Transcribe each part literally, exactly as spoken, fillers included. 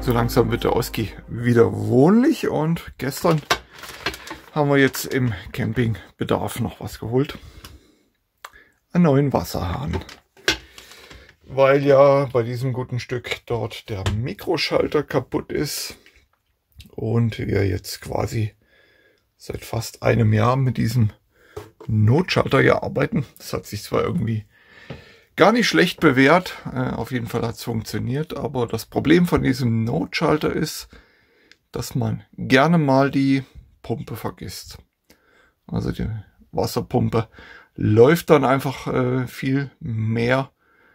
So langsam wird der Oski wieder wohnlich und gestern haben wir jetzt im Campingbedarf noch was geholt. Einen neuen Wasserhahn. Weil ja bei diesem guten Stück dort der Mikroschalter kaputt ist und wir jetzt quasi seit fast einem Jahr mit diesem Notschalter hier arbeiten. Das hat sich zwar irgendwie gar nicht schlecht bewährt, äh, auf jeden Fall hat es funktioniert, aber das Problem von diesem Notschalter ist, dass man gerne mal die Pumpe vergisst. Also die Wasserpumpe läuft dann einfach äh, viel mehr,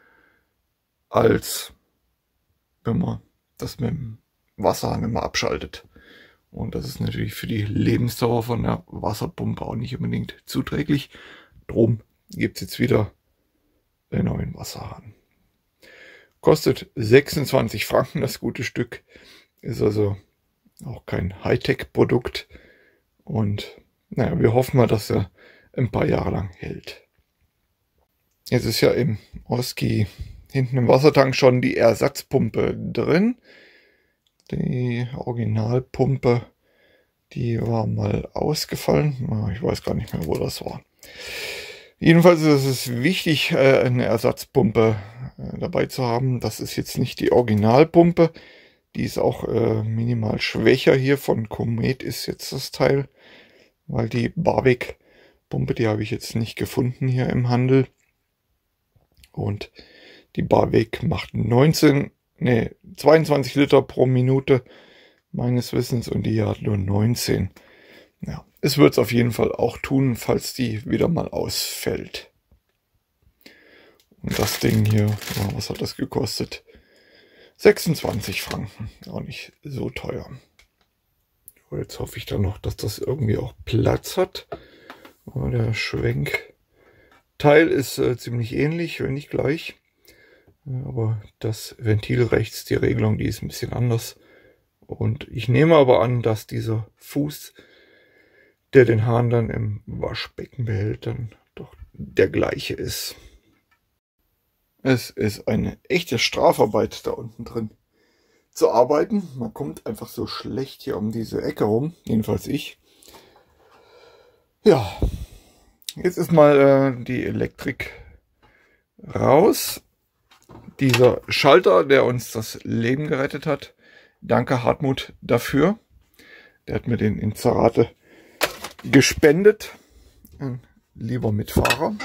als wenn man das mit dem Wasserhahn immer abschaltet. Und das ist natürlich für die Lebensdauer von der Wasserpumpe auch nicht unbedingt zuträglich. Drum gibt es jetzt wieder den neuen Wasserhahn. Kostet sechsundzwanzig Franken das gute Stück. Ist also auch kein Hightech-Produkt. Und naja, wir hoffen mal, dass er ein paar Jahre lang hält. Jetzt ist ja im Oski hinten im Wassertank schon die Ersatzpumpe drin. Die Originalpumpe, die war mal ausgefallen. Ich weiß gar nicht mehr, wo das war. Jedenfalls ist es wichtig, eine Ersatzpumpe dabei zu haben. Das ist jetzt nicht die Originalpumpe. Die ist auch minimal schwächer hier. Von Comet ist jetzt das Teil. Weil die Barwick-Pumpe, die habe ich jetzt nicht gefunden hier im Handel. Und die Barwick macht neunzehn, nee, zweiundzwanzig Liter pro Minute meines Wissens und die hat nur neunzehn. Ja, es wird es auf jeden Fall auch tun, falls die wieder mal ausfällt. Und das Ding hier, ja, was hat das gekostet? sechsundzwanzig Franken, auch nicht so teuer. Jetzt hoffe ich dann noch, dass das irgendwie auch Platz hat. Aber der Schwenkteil ist äh, ziemlich ähnlich, wenn nicht gleich. Aber das Ventil rechts, die Regelung, die ist ein bisschen anders. Und ich nehme aber an, dass dieser Fuß, der den Hahn dann im Waschbecken behält, dann doch der gleiche ist. Es ist eine echte Strafarbeit da unten drin zu arbeiten. Man kommt einfach so schlecht hier um diese Ecke rum, jedenfalls ich. Ja, jetzt ist mal äh, die Elektrik raus. Dieser Schalter, der uns das Leben gerettet hat. Danke Hartmut dafür. Der hat mir den in Zerrate gespendet. Ein lieber Mitfahrer.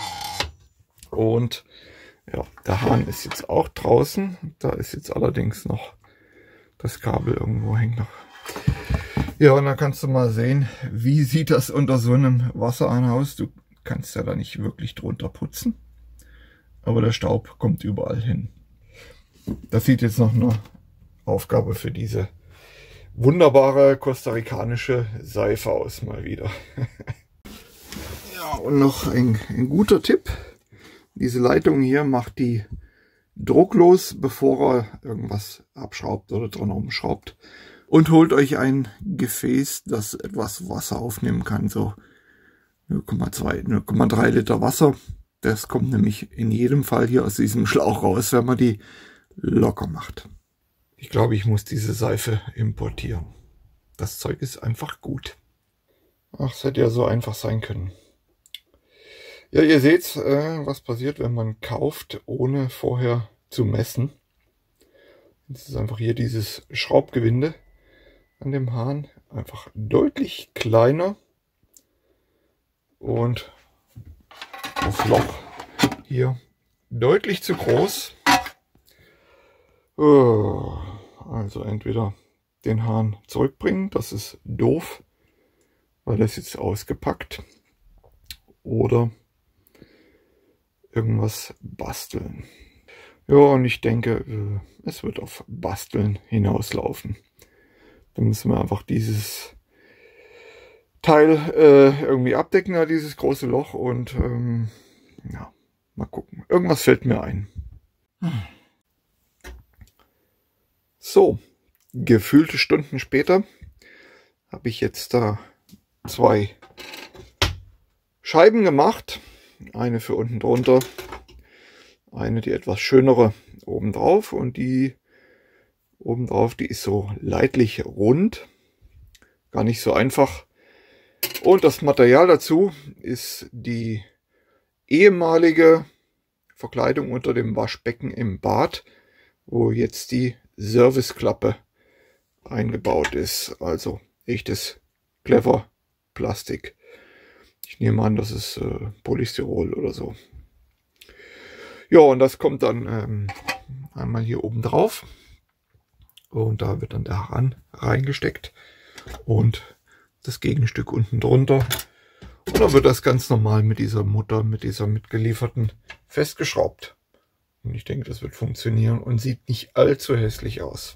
Und ja, der Hahn ist jetzt auch draußen. Da ist jetzt allerdings noch das Kabel irgendwo hängt noch. Ja, und dann kannst du mal sehen, wie sieht das unter so einem Wasserhahn aus. Du kannst ja da nicht wirklich drunter putzen. Aber der Staub kommt überall hin. Das sieht jetzt noch eine Aufgabe für diese wunderbare kostarikanische Seife aus, mal wieder. Ja, und noch ein, ein guter Tipp. Diese Leitung hier macht die drucklos, bevor er irgendwas abschraubt oder dran rumschraubt. Und holt euch ein Gefäß, das etwas Wasser aufnehmen kann. So null Komma zwei, null Komma drei Liter Wasser. Das kommt nämlich in jedem Fall hier aus diesem Schlauch raus, wenn man die locker macht. Ich glaube, ich muss diese Seife importieren. Das Zeug ist einfach gut. Ach, es hätte ja so einfach sein können. Ja, ihr seht, äh, was passiert, wenn man kauft, ohne vorher zu messen. Jetzt ist einfach hier dieses Schraubgewinde an dem Hahn einfach deutlich kleiner. Und das Loch hier deutlich zu groß. Also entweder den Hahn zurückbringen, das ist doof, weil das jetzt ausgepackt, oder irgendwas basteln. Ja, und ich denke, es wird auf Basteln hinauslaufen. Dann müssen wir einfach dieses Teil äh, irgendwie abdecken, ja, dieses große Loch, und ähm, ja, mal gucken. Irgendwas fällt mir ein. So, gefühlte Stunden später habe ich jetzt da zwei Scheiben gemacht. Eine für unten drunter, eine die etwas schönere oben drauf, und die obendrauf. Die ist so leidlich rund, gar nicht so einfach. Und das Material dazu ist die ehemalige Verkleidung unter dem Waschbecken im Bad, wo jetzt die Serviceklappe eingebaut ist. Also echtes Clever Plastik. Ich nehme an, das ist äh, Polystyrol oder so. Ja, und das kommt dann ähm, einmal hier oben drauf. Und da wird dann der Hahn reingesteckt. Und das Gegenstück unten drunter. Und dann wird das ganz normal mit dieser Mutter, mit dieser mitgelieferten, festgeschraubt. Und ich denke, das wird funktionieren und sieht nicht allzu hässlich aus.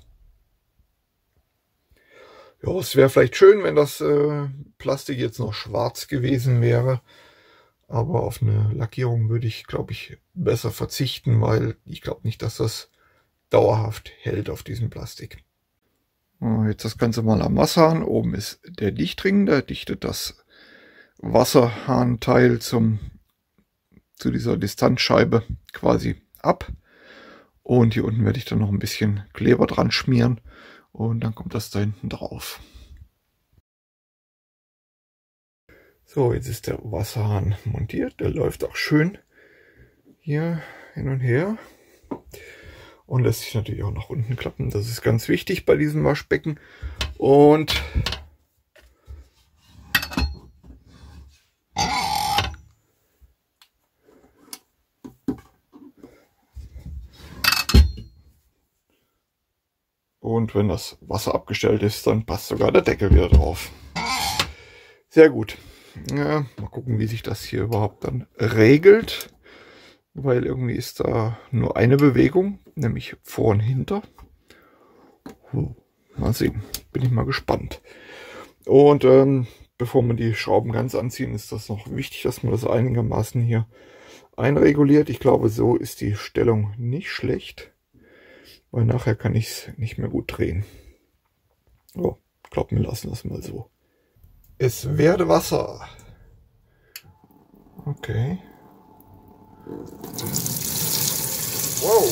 Ja, es wäre vielleicht schön, wenn das äh, Plastik jetzt noch schwarz gewesen wäre. Aber auf eine Lackierung würde ich, glaube ich, besser verzichten, weil ich glaube nicht, dass das dauerhaft hält auf diesem Plastik. Jetzt das Ganze mal am Wasserhahn. Oben ist der Dichtring, der dichtet das Wasserhahnteil zum, zu dieser Distanzscheibe quasi ab. Und hier unten werde ich dann noch ein bisschen Kleber dran schmieren und dann kommt das da hinten drauf. So, jetzt ist der Wasserhahn montiert. Der läuft auch schön hier hin und her. Und lässt sich natürlich auch nach unten klappen. Das ist ganz wichtig bei diesem Waschbecken. Und Und wenn das Wasser abgestellt ist, dann passt sogar der Deckel wieder drauf. Sehr gut. Ja, mal gucken, wie sich das hier überhaupt dann regelt. Weil irgendwie ist da nur eine Bewegung, nämlich vor und hinter. Mal sehen, bin ich mal gespannt. Und ähm, bevor wir die Schrauben ganz anziehen, ist das noch wichtig, dass man das einigermaßen hier einreguliert. Ich glaube, so ist die Stellung nicht schlecht, weil nachher kann ich es nicht mehr gut drehen. So, ich glaube, wir lassen das mal so. Es werde Wasser. Okay. Wow.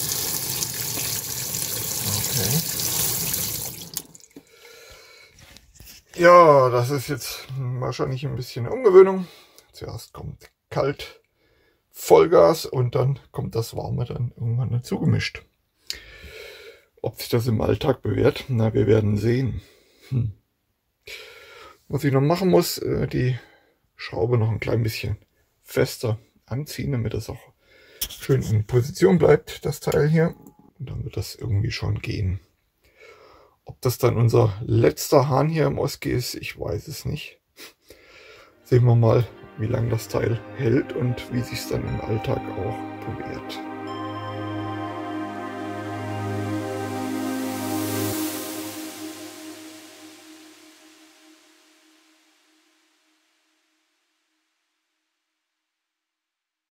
Okay. Ja, das ist jetzt wahrscheinlich ein bisschen Umgewöhnung. Zuerst kommt kalt, Vollgas und dann kommt das Warme dann irgendwann dazu gemischt. Ob sich das im Alltag bewährt? Na, wir werden sehen. Hm. Was ich noch machen muss, die Schraube noch ein klein bisschen fester anziehen, damit das auch schön in Position bleibt, das Teil hier. Und dann wird das irgendwie schon gehen. Ob das dann unser letzter Hahn hier im Oski ist, ich weiß es nicht. Sehen wir mal, wie lange das Teil hält und wie sich es dann im Alltag auch bewährt.